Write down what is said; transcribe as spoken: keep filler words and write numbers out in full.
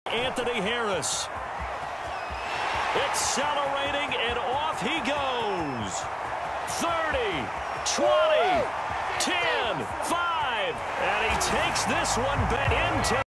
Anthony Harris. Accelerating, and off he goes. thirty, twenty, ten, five, and he takes this one back into